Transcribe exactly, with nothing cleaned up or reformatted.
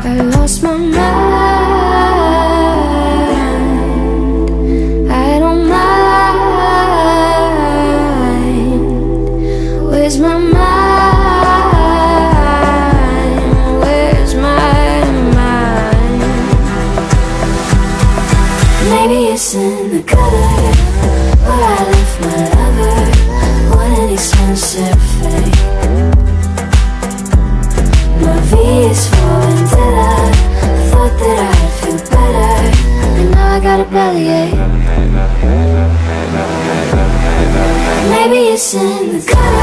I lost my mind. I don't mind. Where's my mind? Where's my mind? Maybe it's in the gutter where I left my lover on an expensive fake. My V is for vendetta. I thought that I'd feel better, and now I got a bellyache. Maybe it's in the gutter.